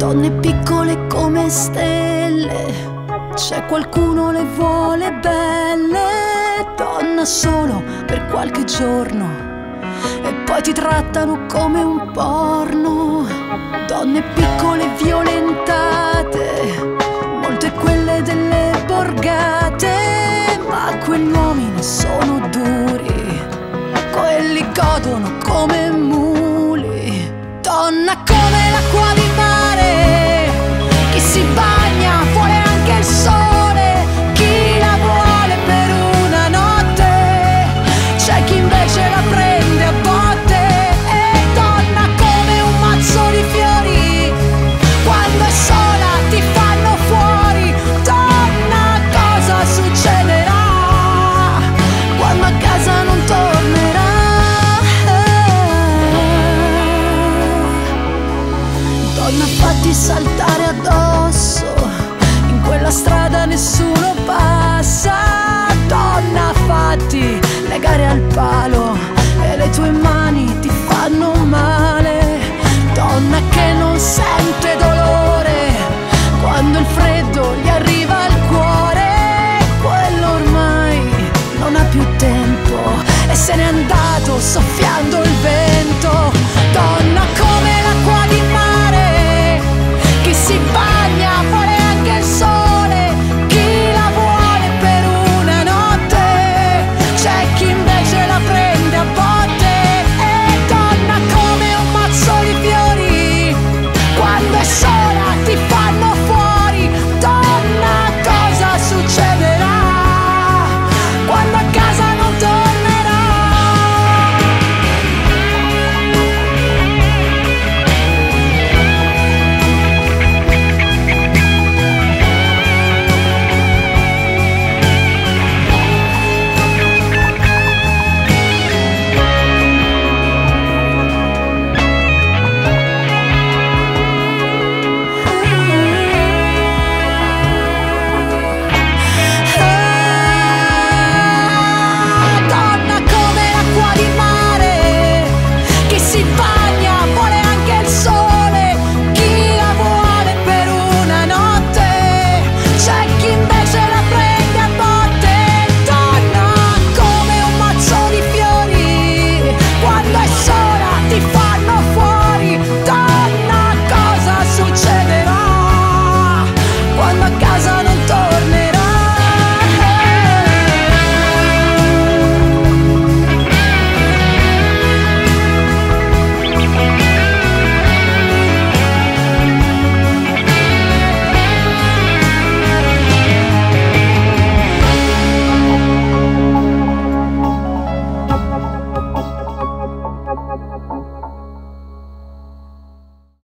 donne piccole come stelle, c'è qualcuno le vuole belle. Donna solo per qualche giorno e poi ti trattano come un porno. Donne piccole violentate, molte quelle delle borgate, ma quegli uomini sono duri, quelli godono come muli. Donna come l'acqua di mare, chi si bagna vuole anche il sole, chi la vuole per una notte, c'è chi invece la prende a botte. E donna come un mazzo di fiori, quando è sola ti fanno fuori. Donna, cosa succederà quando a casa non tornerà? Donna, fatti saltare addosso, in quella strada nessuno passa. Donna, fatti legare al palo e le tue mani